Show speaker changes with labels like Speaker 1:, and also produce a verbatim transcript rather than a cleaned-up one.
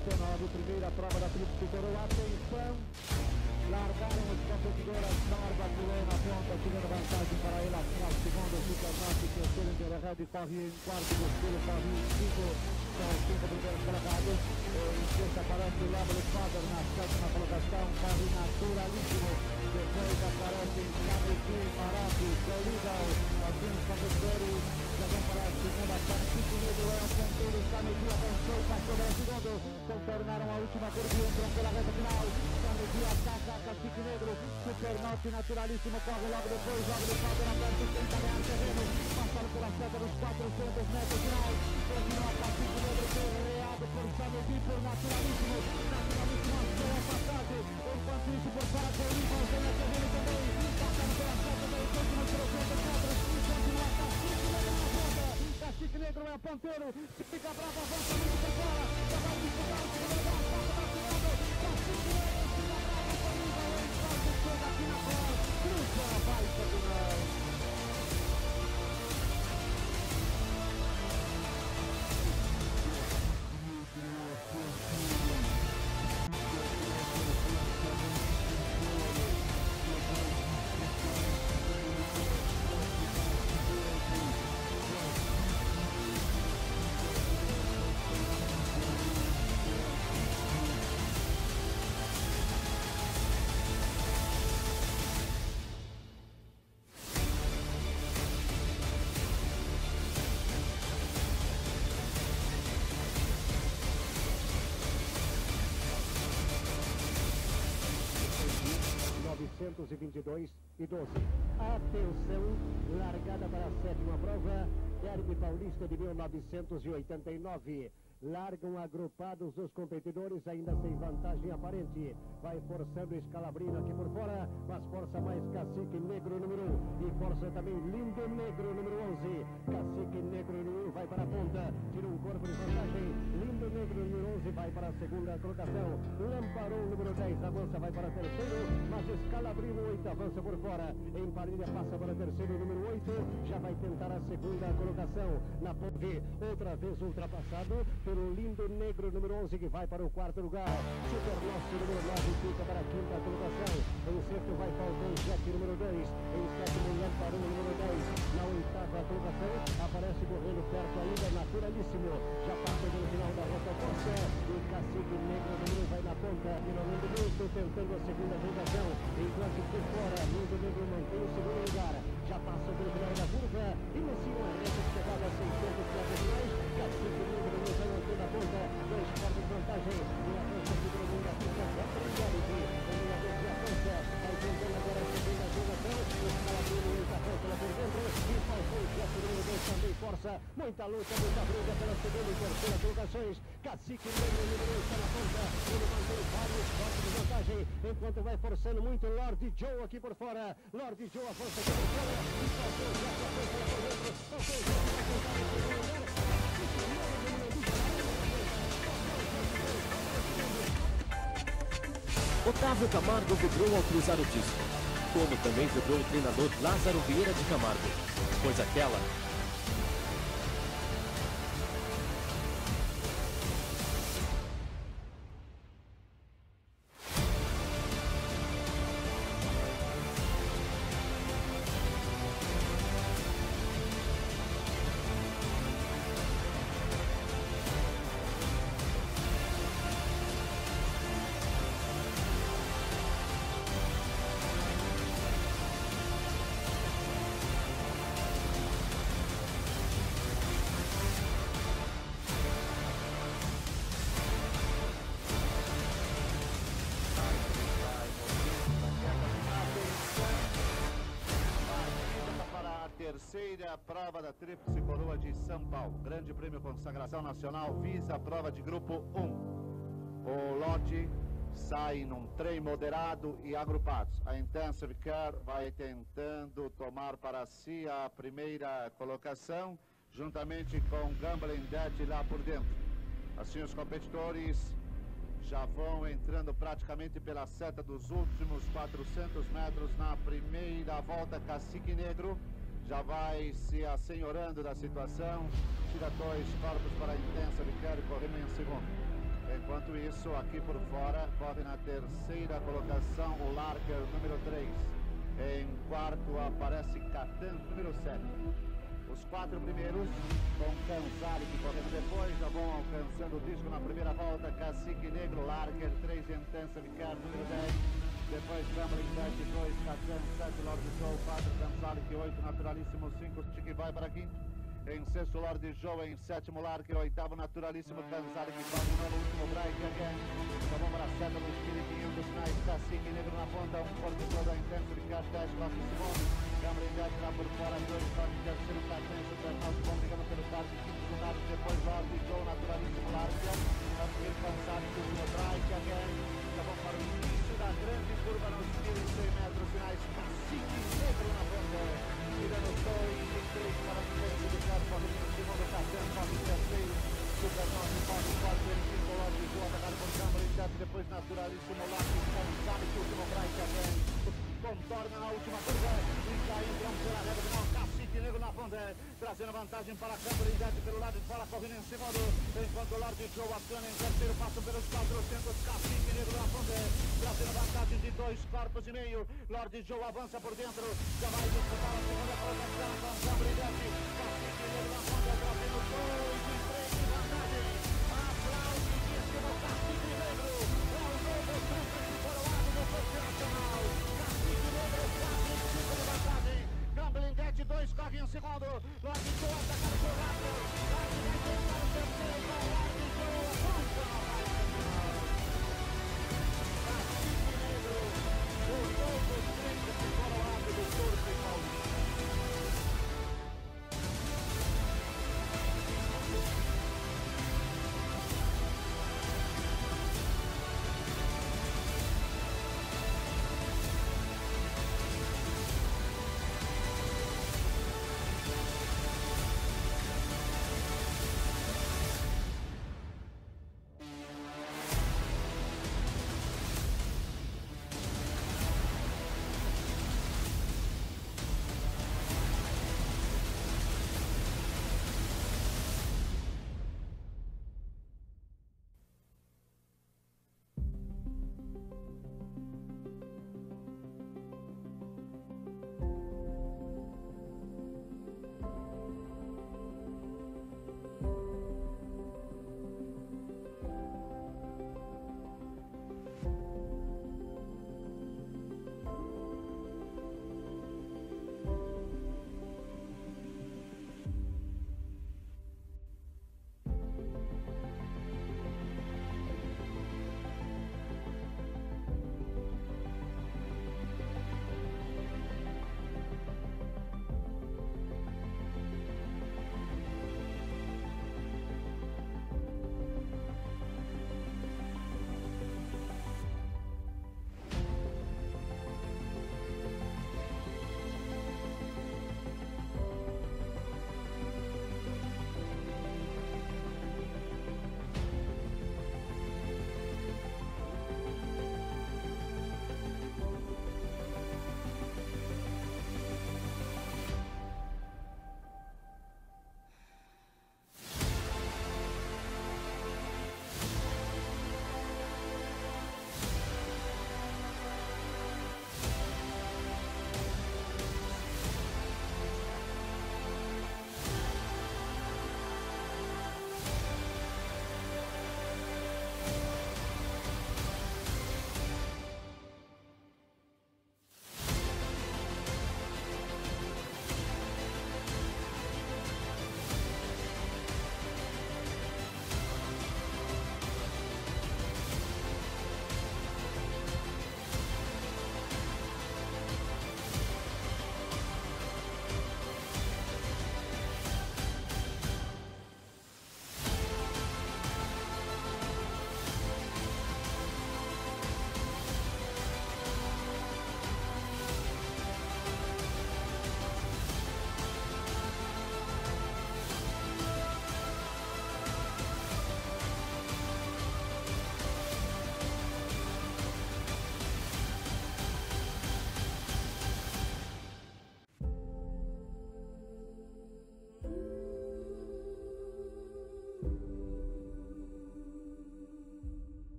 Speaker 1: noventa e nove, primeira prova da Tríplice Coroa. Atenção, largaram os competidores. Norba pulou na ponta, tirando vantagem para ele. Afinal, segundo, Supernorte, terceiro, Interred, corre em quarto, terceiro, corre em quinto. São os cinco primeiros colocados. Em sexta aparece o Lovely Father na sétima colocação, corre naturalíssimo. Depois aparecem Cabuqui, Marapi, Solidal, assim os competidores já vão para a segunda fase. Chico Negro é o ponteiro, está medido, avançou, passou para o segundo, contornaram a última curva e entram pela reta final. Cabuqui ataca, Cacique Negro, Supernorte naturalíssimo, corre logo depois, Lovely Father aberto, tenta ganhar terreno, passando pela seta dos quatrocentos metros finais, continua Cacique Negro, perreado por Cabuqui, por naturalíssimo, naturalíssimo achou a passagem, enquanto isso por fora de Oliva, ganha terreno também, passando pela seta dos últimos trezentos metros, continua Cacique Negro na ponta, Cacique Negro é ponteiro, fica bravo, avança muito por fora, já vai disputar o segundo lugar, passa para o segundo, Cacique Negro, fica bravo, Oliva, o enquanto chega aqui na frente, cruza, vai terminar. novecentos e vinte e dois e doze. Atenção, largada para a sétima prova, Derby Paulista de mil novecentos e oitenta e nove. Largam agrupados os competidores, ainda sem vantagem aparente. Vai forçando Escalabrino aqui por fora, mas força mais Cacique Negro número um. E força também Lindo Negro número onze. Cacique Negro número um vai para a ponta, tira um corpo de vantagem. Lindo Negro número onze vai para a segunda colocação. Lamparou número dez avança, vai para terceiro, mas Escalabrino oito avança por fora. Em Parilha passa para terceiro número oito, já vai tentar a segunda colocação. Na ponte, outra vez ultrapassado pelo Lindo Negro número onze, que vai para o quarto lugar. Supernorte número nove fica para a quinta colocação. Em sexto vai Falcão Jet número dois. Em sétimo Lamparou número dez. Na oitava colocação aparece correndo perto ainda naturalíssimo. Já passa no final da rota força. E Cacique Negro número um vai na ponta, finalmente muito, tentando a segunda colocação. Enquanto por fora, Lindo Negro mantém o segundo lugar. Já passa pelo final da curva. Inicia uma reta de chegada a seiscentos metros finais. Cacique Negro não vai manter na ponta. Dois pontos de vantagem. E a ponta de segundo da pista é para o Derby. O ganhador de avança. Vai tentando agora a segunda colocação. O Escalabrino entra a ponta lá por dentro. E Falcão Jet número dois também força. Muita luta, muita briga pela segunda e terceira colocações. Cacique Negro número um está na ponta. Ele mantém vários pontos de vantagem. Enquanto vai forçando muito Lord Joe aqui por fora. Lord Joe a força aqui por fora. E Falcão Jet a força lá por dentro. Falcão Jet vai tentar o segundo lugar.
Speaker 2: Otávio Camargo vibrou ao cruzar o disco, como também vibrou o treinador Lázaro Vieira de Camargo, pois aquela
Speaker 3: terceira prova da Tríplice Coroa de São Paulo. Grande Prêmio Consagração Nacional visa a prova de grupo um. O lote sai num trem moderado e agrupados. A Intensive Care vai tentando tomar para si a primeira colocação, juntamente com Gambling Debt lá por dentro. Assim os competidores já vão entrando praticamente pela seta dos últimos quatrocentos metros na primeira volta. Cacique Negro já vai se assenhorando da situação, tira dois corpos para a Intensive Care correndo em segundo. Enquanto isso, aqui por fora, corre na terceira colocação o Larker número três. Em quarto aparece Catan número sete. Os quatro primeiros, com Cansari que correndo depois, já vão alcançando o disco na primeira volta. Cacique Negro, Larker três, Intensa Vicar número dez. Depois Gambling sete, dois, Catan sete, Lord Joe quatro, Cansari oito, Naturalíssimo cinco, Chique vai para quinto. Em sexto, Lord Joe, em sétimo, Larker, oitavo, Naturalíssimo, Cansari que vai no último, Bright Again. Então vamos para a seta dos quinhentos sinais, Cacique Negro na ponta, um forte toda, Intensa Vicar dez, Lord Simone. Gambling dez lá por fora, dois, Lord terceiro, Catan, Supermouse, bom, brigando pelo quarto, quinto lugar, depois Lord Joe, Naturalíssimo, Larker. Vamos Cansari, último, Bright Again. Então vamos para o início da grande curva nos mil e cem metros finais, Cacique Negro na ponta. Tirando dois e três para a frente do carro, correndo em segundo, Catan, corre em terceiro, Supermouse, corre em quarto, ele ficou Lord Joe, atacado por Gambling sete, depois Naturalíssimo, Larker, Cansari, último, Bright Again. Contorna na última curva e cai entrando pela reta final, Cacique Negro na ponta, trazendo vantagem para Gambling sete pelo lado de fora, correndo em segundo, enquanto o Lord Joe Acana em terceiro, passam pelos quatrocentos, Cacique Negro na ponta, trazendo vantagem de dois corpos e meio. Lord Joe avança por dentro, já vai disputar a segunda colocação com Gambling sete, Cacique Negro na ponta, trazendo dois e três de vantagem. Aplaudidíssimo Cacique Negro, é o novo truque coroado do Forte Nacional. Cacique Negro quatro e cinco de vantagem. Gambling sete, dois corre em segundo. Lord Joe